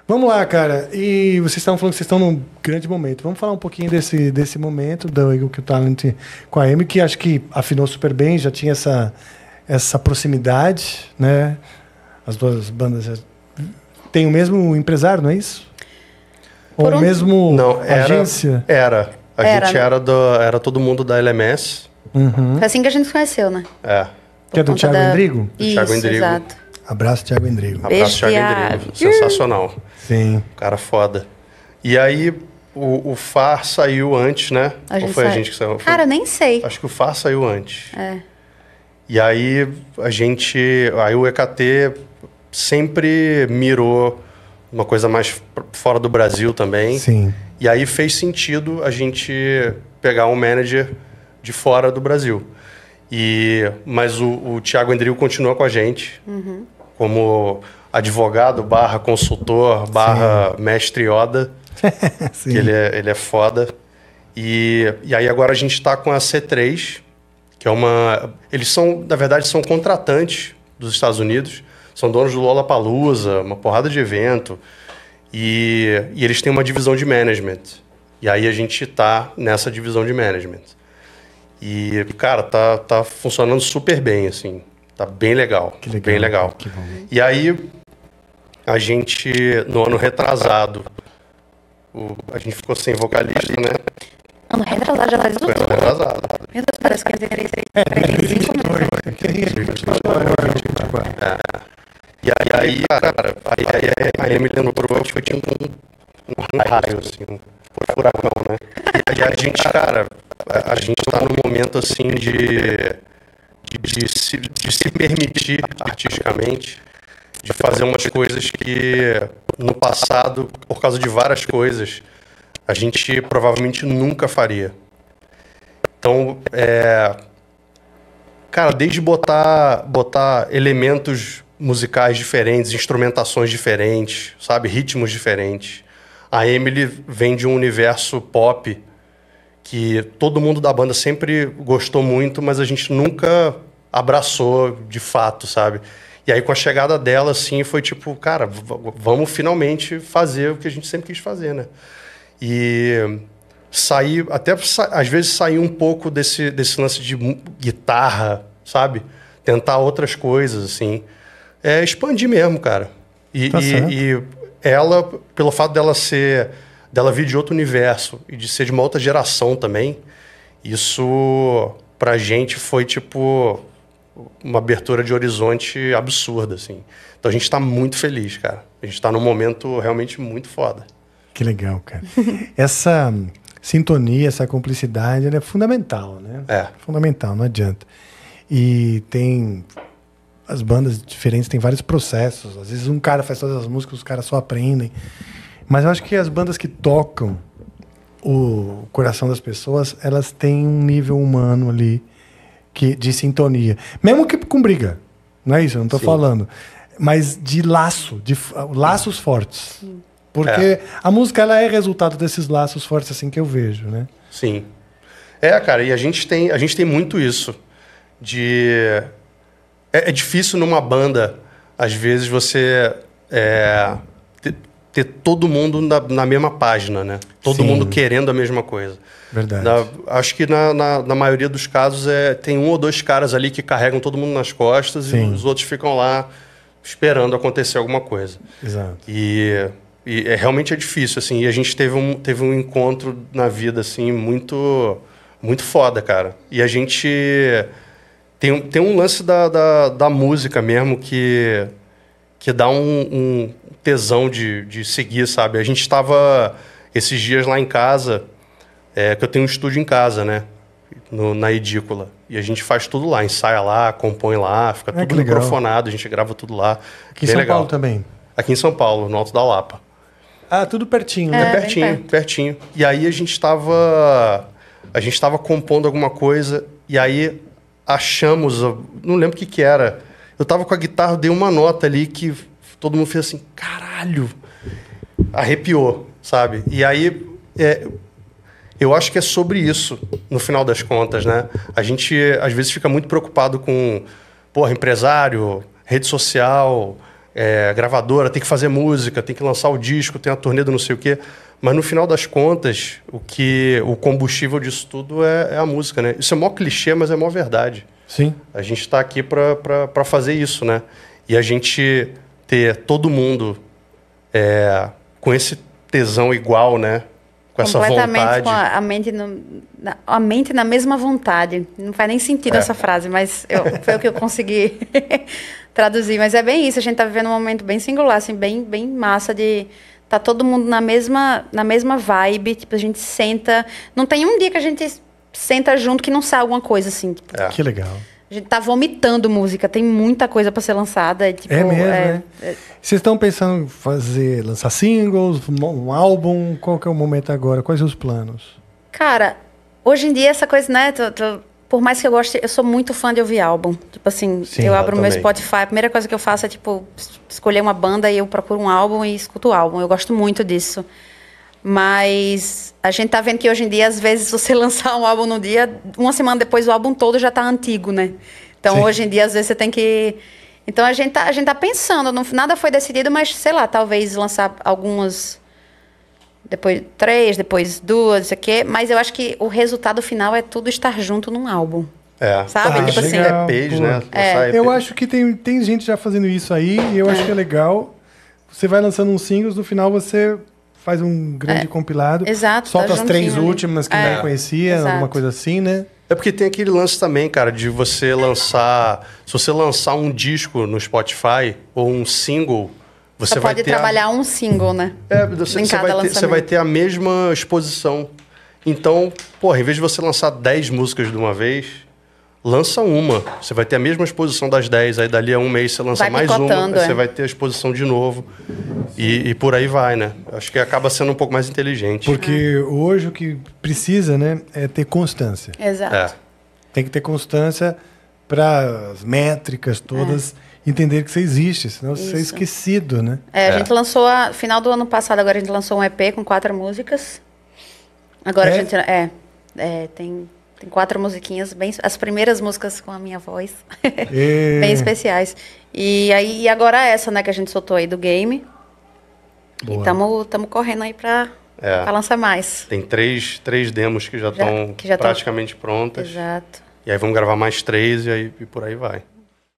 Vamos lá, cara. E vocês estavam falando que vocês estão num grande momento. Vamos falar um pouquinho desse momento do Eagle Kill Talent com a Amy, que acho que afinou super bem, já tinha essa proximidade, né? As duas bandas já têm o mesmo empresário, não é isso? Ou o mesmo não, agência? Era. A gente era todo mundo da LMS. Uhum. Foi assim que a gente se conheceu, né? É. Que é do Thiago Endrigo? Isso, Thiago Endrigo. exato. Abraço, Thiago Endrigo. Abraço, Thiago Endrigo. Sensacional. Sim. Cara foda. E aí, o Far saiu antes, né? Ou foi a gente que saiu? Cara, eu nem sei. Acho que o Far saiu antes. É. E aí, aí o EKT sempre mirou uma coisa mais fora do Brasil também. Sim. E aí fez sentido a gente pegar um manager de fora do Brasil. Mas o Thiago Endrigo continua com a gente como advogado / consultor / mestre Yoda. Sim. Que ele é foda. E aí agora a gente está com a C3, que é uma... Eles são, na verdade, são contratantes dos Estados Unidos. São donos do Lollapalooza, uma porrada de evento. E eles têm uma divisão de management. E aí a gente tá nessa divisão de management. E, cara, tá funcionando super bem, assim. Tá bem legal. Que legal. Bem legal. Que bom. E aí, a gente, no ano retrasado, a gente ficou sem vocalista, né? Ano retrasado já faz Foi ano retrasado. Meu Deus, parece que é 45 E aí, cara, a Emily lembrou que tinha um raio, assim, um furacão, né? E a gente, cara, a gente tá num momento, assim, de se permitir artisticamente, de fazer umas coisas que no passado, por causa de várias coisas, a gente provavelmente nunca faria. Então, cara, desde botar elementos musicais diferentes, instrumentações diferentes, sabe? Ritmos diferentes. A Emily vem de um universo pop que todo mundo da banda sempre gostou muito, mas a gente nunca abraçou de fato, sabe? E aí com a chegada dela, assim, foi tipo, cara, vamos finalmente fazer o que a gente sempre quis fazer, né? E sair, até às vezes sair um pouco desse lance de guitarra, sabe? Tentar outras coisas, assim. Expandir mesmo, cara. E ela, pelo fato dela vir de outro universo e de ser de uma outra geração também, isso pra gente foi tipo uma abertura de horizonte absurda, assim. Então a gente tá muito feliz, cara. A gente tá num momento realmente muito foda. Que legal, cara. Essa sintonia, essa cumplicidade, ela é fundamental, né? É. Fundamental, não adianta. E tem... As bandas diferentes têm vários processos. Às vezes um cara faz todas as músicas, os caras só aprendem. Mas eu acho que as bandas que tocam o coração das pessoas, elas têm um nível humano ali de sintonia. Mesmo que com briga. Não é isso, eu não tô falando. Mas de laços fortes. Sim. Porque a música, ela é resultado desses laços fortes, assim, que eu vejo, né? Sim. Cara, e a gente tem muito isso. É difícil numa banda, às vezes, você ter todo mundo na mesma página, né? Todo mundo querendo a mesma coisa. Verdade. Acho que na maioria dos casos tem um ou dois caras ali que carregam todo mundo nas costas e os outros ficam lá esperando acontecer alguma coisa. Exato. E realmente é difícil, assim. E a gente teve um encontro na vida, assim, muito, muito foda, cara. E a gente... Tem um lance da música mesmo que dá um tesão de seguir, sabe? A gente estava esses dias lá em casa, que eu tenho um estúdio em casa, né? Na edícula. E a gente faz tudo lá, ensaia lá, compõe lá, fica tudo microfonado, a gente grava tudo lá. Aqui em São Paulo também? Aqui em São Paulo, no Alto da Lapa. Ah, tudo pertinho, né? Pertinho. E aí a gente estava compondo alguma coisa, e aí achamos, não lembro o que era. Eu tava com a guitarra, dei uma nota ali que todo mundo fez assim, caralho, arrepiou, sabe? E aí, eu acho que é sobre isso, no final das contas, né? A gente, às vezes, fica muito preocupado com, empresário, rede social, gravadora, tem que fazer música, tem que lançar o disco, tem a turnê do não sei o quê. Mas no final das contas, o combustível disso tudo é a música, né? Isso é mó clichê, mas é mó verdade. Sim. A gente está aqui para fazer isso, né? E a gente ter todo mundo com esse tesão igual, né? Com essa vontade. Com a mente na mesma vontade. Não faz nem sentido essa frase, mas foi o que eu consegui traduzir. Mas é bem isso, a gente tá vivendo um momento bem singular, assim, bem, bem massa de... Tá todo mundo na mesma vibe, tipo, a gente senta... Não tem um dia que a gente senta junto que não sai alguma coisa, assim. Tipo, Que legal. a gente tá vomitando música, tem muita coisa para ser lançada. Tipo, É mesmo, né? Vocês estão pensando em lançar singles, um álbum? Qual que é o momento agora? Quais são os planos? Cara, hoje em dia essa coisa, né? Por mais que eu goste, eu sou muito fã de ouvir álbum. Tipo assim, Sim, eu abro o meu também. Spotify, a primeira coisa que eu faço é, tipo, escolher uma banda e eu procuro um álbum e escuto o álbum. Eu gosto muito disso. Mas a gente tá vendo que hoje em dia, às vezes, você lançar um álbum no dia, uma semana depois o álbum todo já tá antigo, né? Então, Sim. hoje em dia, às vezes, você tem que... Então, a gente tá pensando, nada foi decidido, mas, sei lá, talvez lançar algumas... Depois 3, depois 2, não sei o quê. Mas eu acho que o resultado final é tudo estar junto num álbum. Sabe? Ah, tipo assim... legal. EPs, né? É. Lançar EP. Eu acho que tem gente já fazendo isso aí, e eu acho que é legal. Você vai lançando uns singles, no final você faz um grande compilado. Exato, Solta tá as 3 juntinho ali. últimas que ninguém conhecia, exato. alguma coisa assim, né? É porque tem aquele lance também, cara, de você lançar... Se você lançar um disco no Spotify ou um single, você Só vai pode ter... trabalhar um single, né? Você Em cada vai lançamento. ter a mesma exposição. Então, porra, em vez de você lançar 10 músicas de uma vez, lança uma. Você vai ter a mesma exposição das 10. Aí dali a um mês você lança Vai mais uma. picotando, Aí você vai ter a exposição de novo. E por aí vai, né? Acho que acaba sendo um pouco mais inteligente. Porque hoje o que precisa, né, é ter constância. Exato. É. Tem que ter constância para as métricas todas entender que você existe, senão você é Isso. esquecido, né? A gente lançou, final do ano passado, agora a gente lançou um EP com 4 músicas. Agora a gente... tem 4 musiquinhas, as primeiras músicas com a minha voz. Bem especiais. E agora essa, né, que a gente soltou aí do game. Boa. E estamos correndo aí pra lançar mais. Tem três demos que já estão que já tão- praticamente prontas. Exato. E aí vamos gravar mais 3 e por aí vai.